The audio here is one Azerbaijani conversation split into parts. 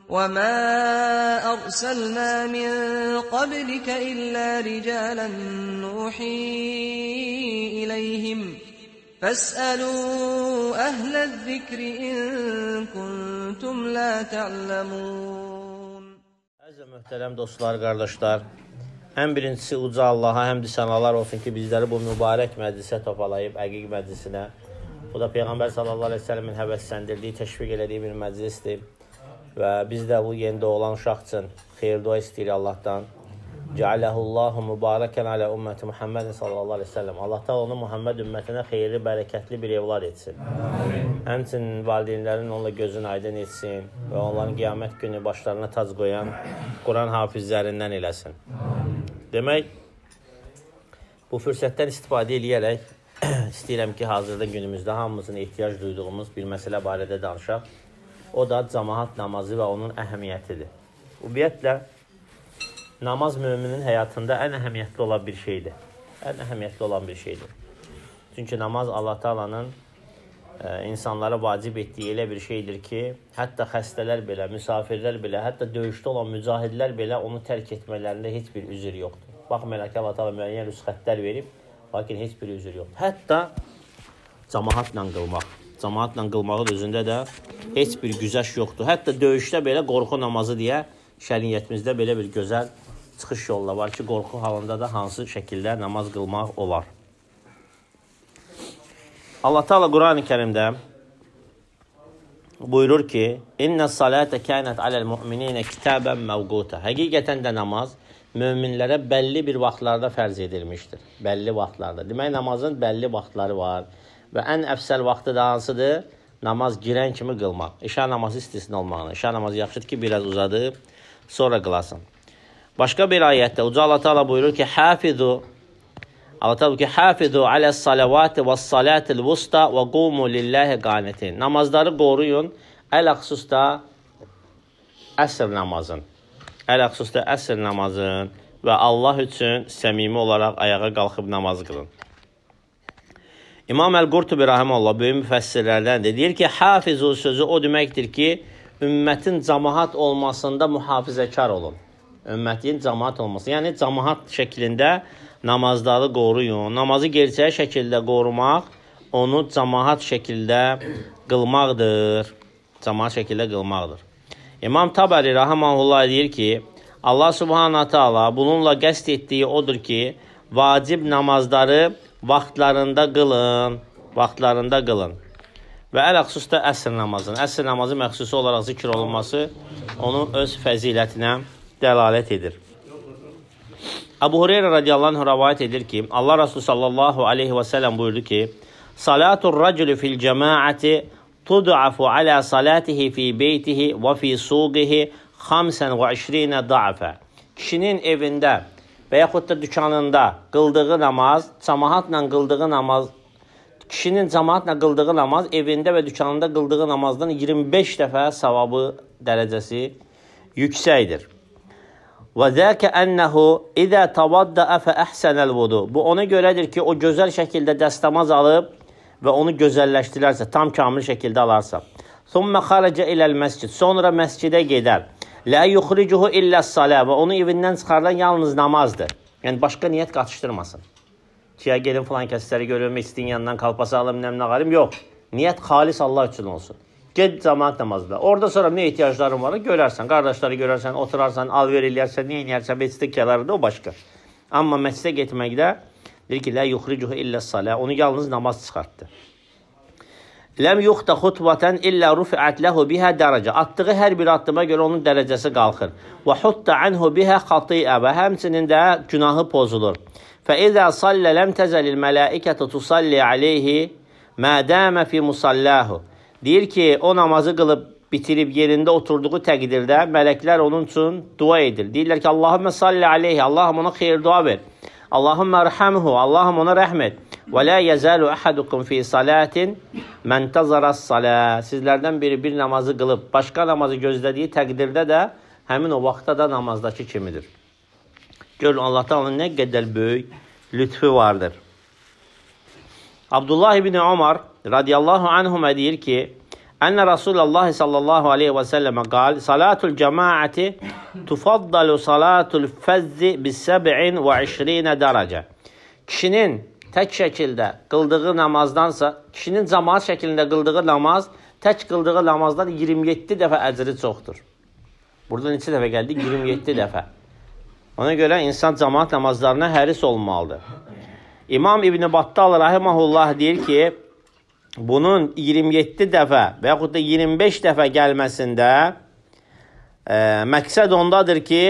وَمَا أَرْسَلْنَا مِنْ قَبْلِكَ إِلَّا رِجَالًا نُوحِي إِلَيْهِمْ فَاسْأَلُوا أَهْلَ الذِّكْرِ إِنْ كُنْتُمْ لَا تَعْلَمُونَ. Əziz möhtərəm dostlar, qardaşlar, ən birincisi uca Allaha həmd sənalar olsun ki, bizləri bu mübarək məclisə topalayıb, Əqiq məclisinə. Bu da Peyğəmbər sallallahu aleyhi ve sellemin həvəsləndirdiyi, təşviq elədiyi bir məclisdir. Və biz də bu yeni doğulan uşaq üçün xeyir dua istəyirik Allahdan. Cəaləhullahu mübarəkən alə ümməti Muhammedin sallallahu aleyhi ve sellem. Allah da onu Muhammed ümmətinə xeyirli, bərəkətli bir evlad etsin. Həmçinin valideynlərin onunla gözünü aydın etsin və onların qiyamət günü başlarına tac qoyan Quran hafizlərindən eləsin. Demək, bu fürsətdən istifadə edərək istəyirəm ki, hazırda günümüzdə hamımızın ehtiyac duyduğumuz bir məsələ barədə danışaq. O da cəmaat namazı və onun əhəmiyyətidir. Ümumiyyətlə, namaz müminin həyatında ən əhəmiyyətli olan bir şeydir. Ən əhəmiyyətli olan bir şeydir. Çünki namaz Allah Taala'nın insanlara vacib etdiyi elə bir şeydir ki, hətta xəstələr belə, müsafirlər belə, hətta döyüşdə olan mücahidlər belə onu tərk etmələrində heç bir üzr yoxdur. Baxmayaraq ki, Allah Taala müəyyən rüsxətlər verib, lakin heç bir üzr yoxdur. Hətta cəmaatla qılmaq. Cəmaatla qılmağın özündə də heç bir güzəş yoxdur. Hətta döyüşdə belə qorxu namazı deyə şəriətimizdə belə bir gözəl çıxış yolu var ki, qorxu halında da hansı şəkildə namaz qılmaq olar. Allah Taala Qurani Kərimdə buyurur ki: "İnne salate kanat alel mu'minina kitaben mevquta." Həqiqətən də namaz möminlərə bəlli bir vaxtlarda fərz edilmişdir. Bəlli vaxtlarda. Demək, namazın bəlli vaxtları var. Və ən əfsəl vaxtı da hansıdır? Namaz girən kimi qılmaq. İşa namazı istisna olmağına. İşa namazı yaxşıdır ki, biraz uzadıb, sonra qılasın. Başqa bir ayətdə Uca Allah Taala buyurur ki, Allah Taala buyurur ki, "Hafizu alas-salavati was-salatil wusta və qumu lillahi qanitin." Namazları qoruyun, ələxüsusda əsr namazın. Ələxüsusda əsr namazın və Allah üçün səmimi olaraq ayağa qalxıb namaz qılın. İmam Əl-Qurtubi rahimehullah böyük müfəssirlərdəndir. Deyir ki, hafizu sözü o deməkdir ki, ümmətin cəmaat olmasında mühafizəkar olun. Ümmətin cəmaat olması. Yəni, cəmaat şəklində namazları qoruyun. Namazı gerçək şəkildə qorumaq, onu cəmaat şəkildə qılmaqdır. Cəmaat şəkildə qılmaqdır. İmam Tabari rahimehullah deyir ki, Allah subhanahu ta'ala bununla qəsd etdiyi odur ki, vacib namazları vaxtlarında qılın, vaxtlarında qılın. Və ələxüsusda əsr namazın. Əsr namazı məxsusi olaraq zikr olunması onun öz fəzilətinə dəlalət edir. Əbu Hüreyrə radiyallahu anh rəvayət edir ki, Allah Resulü sallallahu aleyhi və səlləm buyurdu ki, "Salatul raculi fil cemaati tud'afu ala salatihi fi beytihi və fi suqihi 25 da'fa." Kişinin evində və yaxud da dükanında qıldığı namaz, cəmaatla qıldığı namaz, kişinin cəmaatla qıldığı namaz evində və dükanında qıldığı namazdan 25 dəfə savabı dərəcəsi yüksəkdir. Və zəkə ənəhu izə tavaddaə fə əhsənəl vudu. Bu ona görədir ki, o gözəl şəkildə dəstəmaz alıb və onu gözəlləşdirərsə, tam kamil şəkildə alarsa. Thumma xarəcə iləl məscid. Sonra məscidə gedər. Lə yuxricuhu illəs-salə və onu evindən çıxardan yalnız namazdır. Yəni, başqa niyyət qatışdırmasın. Ki, ya gelin falan kəsləri görürüm, istəyin yanından kalpası alım, nəmlə qarım. Yox. Niyyət xalis Allah üçün olsun. Ged cəmaat namazda. Orada sonra nə ehtiyacların var, görərsən. Qardaşları görərsən, oturarsan, alver eləyərsən, nə eləyərsən, məscid kənarında o başqa. Amma məscidə getməkdə deyir ki, lə yuxricuhu illəs-salə. Onu yalnız namaz çıxartdı. Ləm yuxta xutbatan illə rufi'at ləhu bihə dərəcə. Atdığı hər bir addıma görə onun dərəcəsi qalxır. Və hutta anhu bihə xatiyə və həmçinin də günahı pozulur. Fə izə sallə ləm təzəlil mələikətə tusalli aleyhi mədəmə fi musallahu. Deyir ki, o namazı qılıb bitirib yerində oturduğu təqdirdə mələklər onun üçün dua edir. Deyirlər ki, Allahümmə salli aleyhi, Allahım ona xeyir dua ver. Allahümmə rəhəmhu, Allahım ona rəhm et. Və lə yəzəlu əhədukum fi salatin məntəzərəs salə. Sizlərdən biri bir namazı qılıb, başqa namazı gözlədiyi təqdirdə də həmin o vaxtda da namazdakı kimidir. Görün, Allah'tan onun nə qədər böyük lütfü vardır. Abdullah ibn Umar radiyallahu anhuma deyir ki, Ənə Rasulullah sallallahu aleyhi və səlləmə qal, salatul cəmaəti tufaddalu salatul fəzzi bis-səb'in və 20 dərəcə. Kişinin tək şəkildə qıldığı namazdansa, kişinin cəmaat şəklində qıldığı namaz, tək qıldığı namazdan 27 dəfə əcri çoxdur. Burada neçə dəfə gəldi? 27 dəfə. Ona görə insan cəmaat namazlarına həris olmalıdır. İmam İbn Battal rahimehullah deyir ki, bunun 27 dəfə və yaxud da 25 dəfə gəlməsində məqsəd ondadır ki,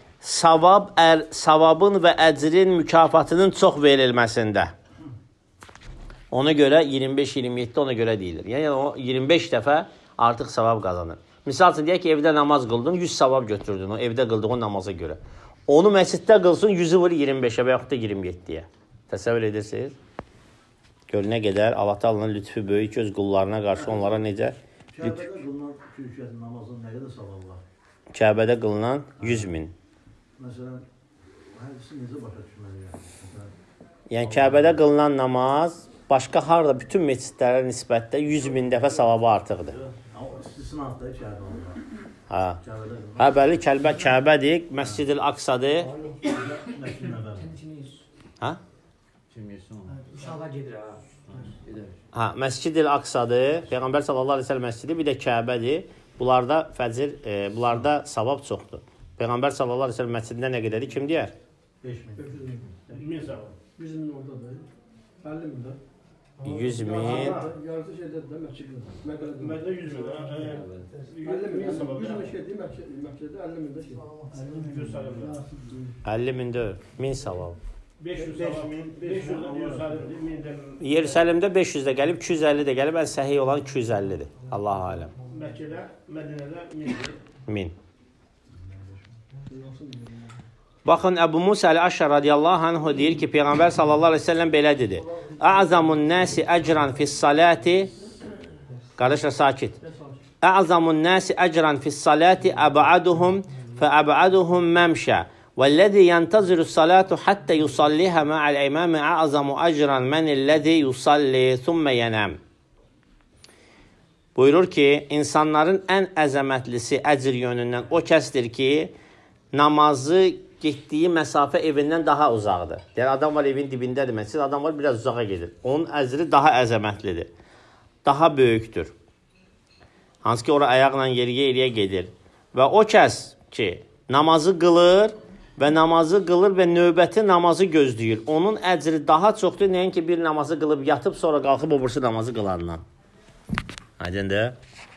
savabın və əcrin mükafatının çox verilməsində. Ona görə 25-27 ona görə deyilir. Yəni o 25 dəfə artıq savab qazanır. Misal üçün deyək ki, evdə namaz qıldın, 100 savab götürdün o evdə qıldığın namaza görə. Onu məsciddə qılsın, 100'ü vur 25'ə və yaxud da 27'yə. Təsəvvür edirsiniz? Gör nə qədər Allah Taala'nın lütfü böyük öz qullarına qarşı onlara necə? Kəbədə qılınan 2 rükət namazın nə qədər savabı var? Kəbədə qılınan 100.000. Məsələn, hədisi necə başa düşməliyəm? Yəni Kəbədə qılınan namaz başqa harda bütün məscidlərə nisbətdə 100.000 dəfə savabı artıqdır. İstisnadır Kəbə olur. Ha. Ha, bəli, Kəbədir, Məscid-i Aqsadır. Məscid Nəbəvi. Ha? Uşaqlar gedir ha. Ha, Məscid-i Aqsadır, Peyğəmbər sallallahu əleyhi və səlləm məscidi, bir də Kəbədir. Bunlarda fəcr, bunlarda savab çoxdur. Peyğəmbər sallallahu əleyhi və səlləm məscidində nə qədərdir? Kim deyər? 5.000. 1000 savab. 100.000 oradadır. 50.000 də. 100.000. Yarısı şeydədir də məsciddə. Məqalədə 100.000. 50.000 savab. 100.000 şeydir, məsciddə 50.000 də şey. 50.000 deyil, 1000 savab. 500 savab. 500 Yerusəlimdə 500 də gəlib, 250 də gəlib, ən səhih olan 250-dir. Allah aləm. Məkkədə, Mədinədə 1000. Baxın, Əbu Musa Əl-Əşər radiyallahu anhu deyir ki, Peyğəmbər sallallahu aleyhi ve sellem belə dedi. Ə'zamun nəsi əcran fis-salati. Qardaşlar, sakit. Ə'zamun nəsi əcran fis-salati əb'aduhum fəəb'aduhum məmşə. وَالَّذِي يَنْتَظِرُ الصَّلَاةُ حَتَّى يُصَلِّهَا مَعَ الْإِمَامِ أَعْظَمُ أَجْرًا مَنِ الَّذِي يُصَلِّي ثُمَّ يَنَامُ. Buyurur ki, insanların ən əzəmətlisi əcr yönündən o kəsdir ki, namazı getdiyi məsafə evindən daha uzaqdır. Yəni, adam var evin dibindədir, məscid, adam var biraz uzağa gedir. Onun əcri daha əzəmətlidir, daha böyükdür. Hansı ki, ora ayaqla yeriyə gedir. Və o kəs ki, namazı qılır və növbəti namazı gözləyir. Onun əcri daha çoxdur, nəinki bir namazı qılıb yatıb, sonra qalxıb o birisi namazı qılandan. Aydındır.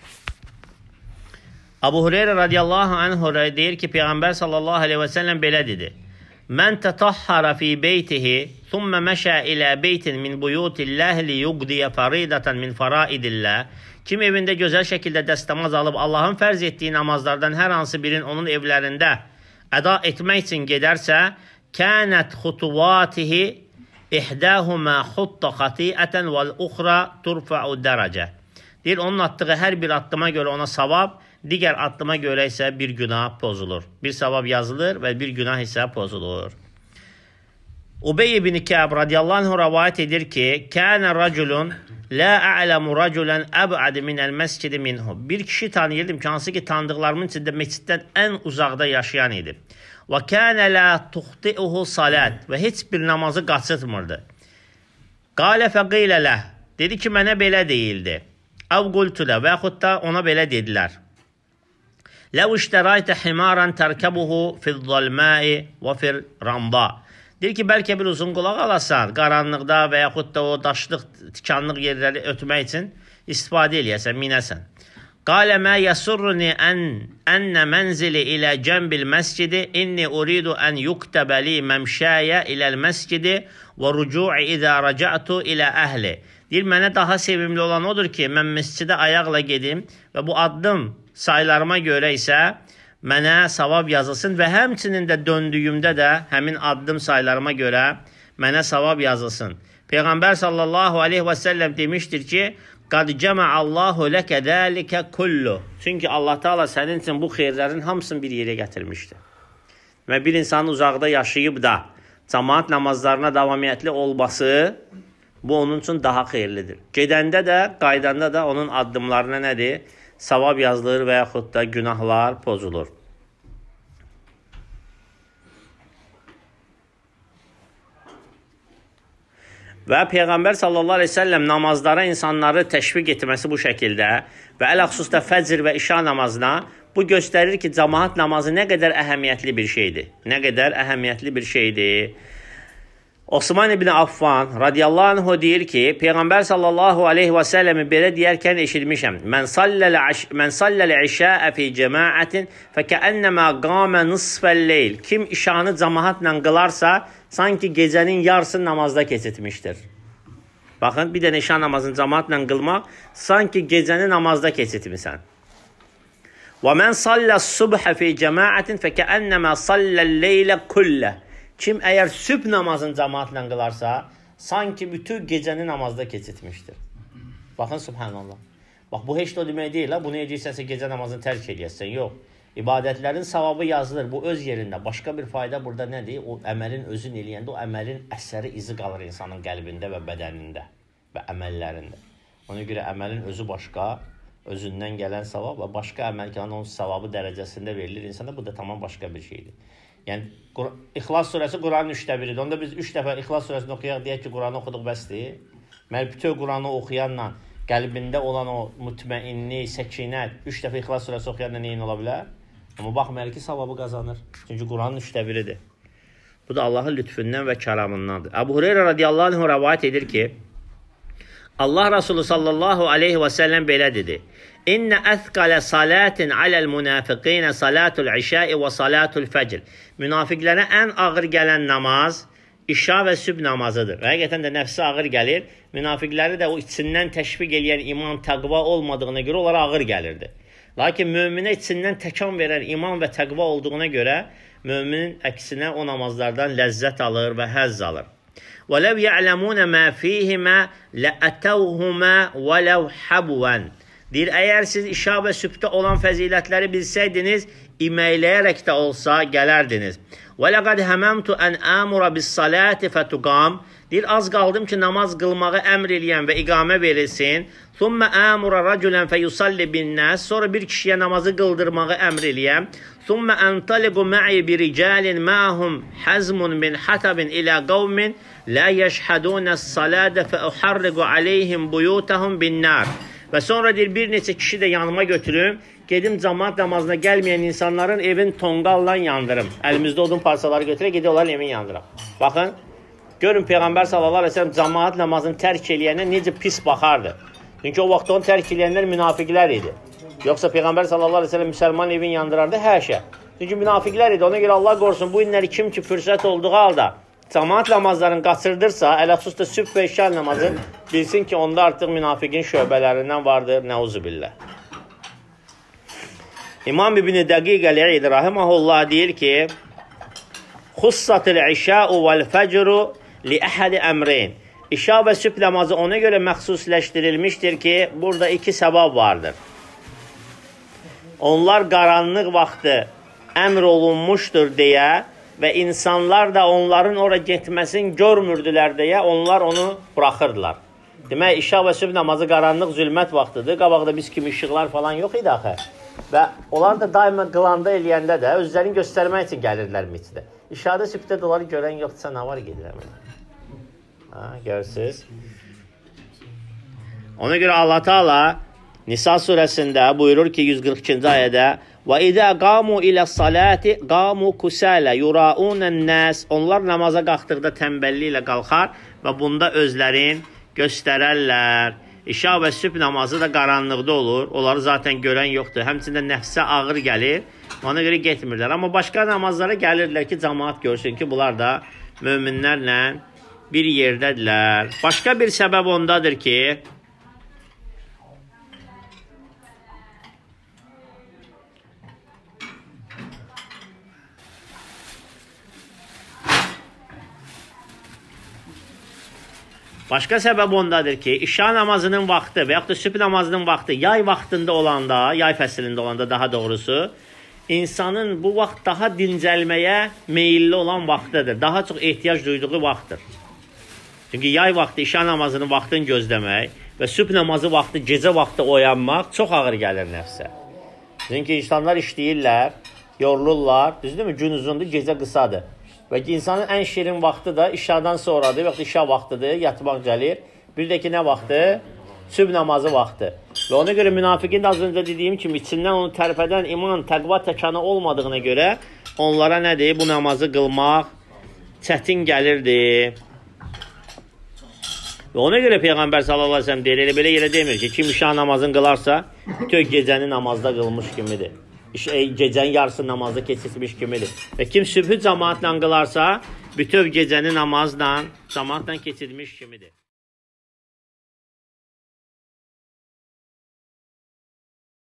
Abu Hureyre radiyallahu anh deyir ki, Peyğəmbər sallallahu aleyhi və səlləm belə dedi. Mən tətahhara fi beytihi, thumma məşə ilə beytin min buyutilləh li yuqdiyə faridatan min faraidilləh. Kim evində gözəl şəkildə dəstəmaz alıb Allahın fərz etdiyi namazlardan hər hansı birinin onun evlərində əda etmək üçün gedərsə, kənət xutuvatihi ihdəhumə xutta xatiətən vəl-uxra turfa'u dərəcə. Deyir, onun atdığı hər bir addıma görə ona savab, digər addıma görə isə bir günah pozulur. Bir savab yazılır və bir günah isə pozulur. Ubey ibn Kəb radiyallahu anh rəvayət edir ki, kənə rəculun la a'lamu raculan ab'ad minəl məscidi minhu. Bir kişi tanıyırdım ki, hansı ki tanıdıqlarımın içində məsciddən ən uzaqda yaşayan idi. Və kənə la tuxti'uhu salat və heç bir namazı qaçırtmırdı. Qalə fəqilə ləh. Dedi ki, mənə belə deyildi. Əv qultulə və yaxud da ona belə dedilər. Ləv iştəraytə himaran tərkəbuhu fil-zalmai və fil-ramba. Deyir ki, bəlkə bir uzun qulaq alasan, qaranlıqda və yaxud da o daşlıq, tikanlıq yerləri ötmək üçün istifadə eləyəsən, minəsən. Qalə mə yəsurruni ənnə mənzili ilə cəmbil məscidi inni uridu ən yuktəbəli məmşəyə iləl məscidi və rücu'i idə rəcətu ilə əhli. Deyir, mənə daha sevimli olan odur ki, mən məscidə ayaqla gedim və bu addım saylarıma görə isə mənə savab yazılsın və həmçinin də döndüyümdə də həmin addım saylarıma görə mənə savab yazılsın. Peyğəmbər sallallahu aleyhi və səlləm demişdir ki, qad cəməallahu ləkə dəlikə kullu. Çünki Allah Teala sənin üçün bu xeyirlərin hamısını bir yerə gətirmişdir. Və bir insanın uzaqda yaşayıb da cəmaat namazlarına davamiyyətli olması Bu onun üçün daha xeyirlidir. Gedəndə də, qaydanda da onun addımlarına nədir? Savab yazılır və yaxud da günahlar pozulur. Və Peyğəmbər sallallahu aleyhi ve sellem namazlara insanları təşviq etməsi bu şəkildə və ələxüsusda fəcr və işa namazına bu göstərir ki, cəmaat namazı nə qədər əhəmiyyətli bir şeydir. Nə qədər əhəmiyyətli bir şeydir. Osman ibn Affan radiyallahu anhu deyir ki, Peyğəmbər sallallahu aleyhi və səlləmi belə deyərkən eşitmişəm. Mən salləl işəə fi cəmaətin fəkəənnəmə qamə nisfəl-leyl. Kim işanı cəmaatla qılarsa, sanki gecənin yarısını namazda keçirtmişdir. Baxın, bir dənə işan namazını cəmaatla qılmaq, sanki gecəni namazda keçirtmişsən. Və mən salləs subhə fi cəmaətin fəkəənnəmə salləl-leylə kullə. Kim əgər sübh namazını cəmaatla qılarsa, sanki bütün gecəni namazda keçirtmişdir. Baxın, subhanallah. Bax, bu heç də o demək deyil. Bunu edirsənsə gecə namazını tərk edəsən. Yox. İbadətlərin savabı yazılır. Bu öz yerində. Başqa bir fayda burada nədir? O əməlin özün eləyəndə o əməlin əsəri, izi qalır insanın qəlbində və bədənində və əməllərində. Ona görə əməlin özü başqa, özündən gələn savab və başqa əməl ki, onun savabı dərəcəsində verilir insana. Bu da tamam başqa bir şeydir. Yəni, İxlas surəsi Quranın 3də biridir. Onda biz 3 dəfə İxlas surəsini oxuyaq, deyək ki, Quranı oxuduq bəsdir. Məl bütün Quranı oxuyanla, qəlbində olan o mutməinlik, səkinət, 3 dəfə İxlas surəsi oxuyanla neyin ola bilər? Amma baxmayalım ki, savabı qazanır. Çünki Quranın 3də biridir. Bu da Allahın lütfündən və kəramındandır. Əbu Hüreyrə radiyallahu anh rəvayət edir ki, Allah Resulü sallallahu aleyhi və səlləm belə dedi. İnnə əthqalə salatin aləl münafiqinə salatul işəi və salatul fəcr. Münafiqlərə ən ağır gələn namaz işa və sübh namazıdır. Həqiqətən də nəfsi ağır gəlir. Münafiqləri də o içindən təşviq eləyən iman, təqva olmadığına görə onlara ağır gəlirdi. Lakin möminə içindən təkan verən iman və təqva olduğuna görə möminin əksinə o namazlardan ləzzət alır və həzz alır. وَلَوْ يَعْلَمُونَ مَا فِيهِمَا لَأَتَوْهُمَا وَلَوْ حَبُوًا. Deyir, əgər siz işa və sübhdə olan fəzilətləri bilsəydiniz, iməyləyərək də olsa gələrdiniz. وَلَقَدْ هَمَمْتُ أَنْ أَمُرَ بِالصَّلَاةِ فَتُقَامْ. Deyir, az qaldım ki, namaz qılmağı əmr eləyən və iqamə verilsin. ثُمَّ أَمُرَ رَجُلًا فَيُصَلِّ بِالنَّاسِ. Sonra bir kişiyə namazı qıldırmağı əmr eləyəm. ثُمَّ أَنْطَلِقُ مَعِي بِرِجَالٍ مَعَهُمْ حَزْمٌ مِنْ حَتَبٍ إِلَى قَوْمٍ لَا يَشْهَدُونَ الصَّلَاةَ فَأُحَرِّقُ عَلَيْهِمْ بُيُوتَهُمْ بِالنَّارِ. Və sonra deyir, bir neçə kişi də yanıma götürüm, gedim cəmaat namazına gəlməyən insanların evin tonqalla yandırım. Əlimizdə odun parçaları götürək, gedir onların evini yandırım. Baxın, görün Peyğəmbər sallallahu aleyhi ve sellem cəmaat namazını tərk eləyənə necə pis baxardı. Çünki o vaxt onu tərk eləyənlər münafiqlər idi. Yoxsa Peyğəmbər sallallahu aleyhi ve sellem müsəlman evini yandırardı, həşə. Çünki münafiqlər idi. Ona görə Allah qorusun, bu inləri kim ki fürsət olduğu halda cəmaat namazlarını qaçırdırsa, ələxüsusda sübh və işa namazı bilsin ki, onda artıq münafiqin şöbələrindən vardır. Nəuzubillah. İmam İbn-i Dəqiq əl-İd rahiməhullah deyir ki, Xussatil işə'u vəl-fəcru li əhədi əmreyn. İşa və sübh namazı ona görə məxsusləşdirilmişdir ki, burada iki səbəb vardır. Onlar qaranlıq vaxtı əmr olunmuşdur deyə və insanlar da onların ora getməsini görmürdülər deyə onlar onu buraxırdılar. Demək, işa və sübh namazı qaranlıq zülmət vaxtıdır. Qabaqda biz kimi işıqlar falan yox idi axı. Və onlar da daima qılanda eləyəndə də özlərini göstərmək üçün gəlirdilər məscidə. İşada sübhdə də onları görən yoxdursa nə var gedirəm. Görürsünüz. Ona görə Allah Teala Nisa surəsində buyurur ki 142-ci ayədə وَإِذَا قَامُوا إِلَى الصَّلَاةِ قَامُوا كُسَالَ يُرَاءُونَ النَّاسِ. Onlar namaza qalxdıqda tənbəlliklə qalxar və bunda özlərin göstərərlər. İşa və sübh namazı da qaranlıqda olur. Onları zaten görən yoxdur. Həmçində nəfsə ağır gəlir. Ona görə getmirlər. Amma başqa namazlara gəlirdilər ki, cəmaat görsün ki, bunlar da möminlərlə bir yerdədirlər. Başqa bir səbəb ondadır ki, başqa səbəb ondadır ki, işa namazının vaxtı və yaxud da sübh namazının vaxtı yay vaxtında olanda, yay fəslində olanda daha doğrusu, insanın bu vaxt daha dincəlməyə meyilli olan vaxtıdır. Daha çox ehtiyac duyduğu vaxtdır. Çünki yay vaxtı işə namazının vaxtını gözləmək və sübh namazı vaxtı, gecə vaxtı oyanmaq çox ağır gəlir nəfsə. Çünki insanlar işləyirlər, yorulurlar, düzdürmü? Gün uzundur, gecə qısadır. Və insanın ən şirin vaxtı da işadan sonradır, və işa vaxtıdır, yatmaq gəlir. Bir də ki, nə vaxtı? Sübh namazı vaxtı. Və ona görə münafiqin də az öncə dediyim kimi, içindən onu tərpədən iman, təqva təkanı olmadığına görə onlara nədir? Bu namazı qılmaq çətin gəlirdi. Və ona görə Peyğəmbər sallallahu əleyhi və səlləm deyir, elə belə yerə demir ki, kim işa namazını qılarsa, bütün gecəni namazda qılmış kimidir. Gecənin yarısı namazda keçirmiş kimidir. Və kim sübhü cəmaatla qılarsa, bütün gecəni namazla, cəmaatla keçirmiş kimidir.